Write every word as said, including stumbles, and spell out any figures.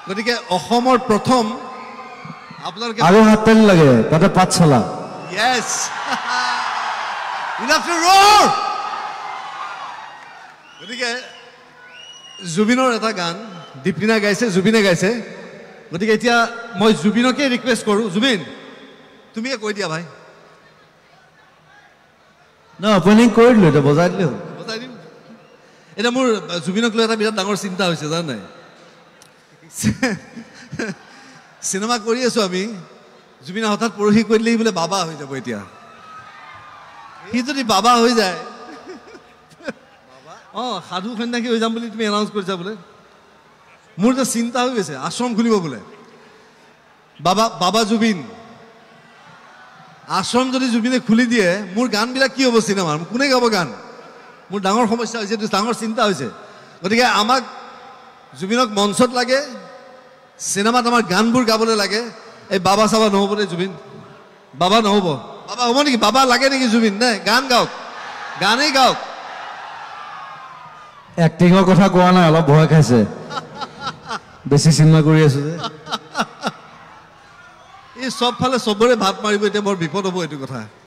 গতিকে অসমৰ প্ৰথম আপোনালোকে আৰু হাতেল লাগে তাতে পাঠশালা yes enough to roar গতিকে জুবিনৰ এটা গান দীপলিনা গাইছে জুবিনে গাইছে গতিকে এতিয়া মই জুবিনকে ৰিকুৱেষ্ট কৰো জুবিন তুমি কৈ দিয়া ভাই না ওপেনিং কৰিলো এটা বজাই দিলে বজাই দিম এটা মোৰ জুবিনক লৈ এটা বিৰাট ডাঙৰ চিন্তা হৈছে জানা নাই সিনেমা কৰি আছো আমি জুবিন হঠাৎ পৰহি কৈ দিলে বোলে বাবা হৈ যাব এতিয়া সি যদি বাবা হৈ যায় অ সাধু সন্যাসী হৈ যাম বুলি তুমি এনাউন্স কৰিছা বোলে মোৰ যে চিন্তা হৈ গৈছে আশ্ৰম খুলিব বোলে বাবা বাবা জুবিন আশ্ৰম যদি জুবিনে খুলি দিয়ে মোৰ গানবিলাক কি হ'ব চিনেমাৰ কোনে গাব গান মোৰ ডাঙৰ সমস্যা হৈছে ডাঙৰ চিন্তা হৈছে গতিকে আমাক জুবিনক মঞ্চত লাগে সিনেমাত আমাৰ গানবোৰ গাবলৈ লাগে এই বাবা চাবা নহ'ব নে জুবিন বাবা নহ'ব বাবা হ'ব নেকি বাবা লাগে নেকি জুবিন নে গান গাওক গানেই গাওক এক্টিংৰ কথা কোৱা নাই অলপ ভয় খাইছে বেছি চিনেমা কৰি আছো যে এই সব ফালে সবৰে ভাত মাৰিব এতিয়া বৰ বিপদ হ'ব এইটো কথা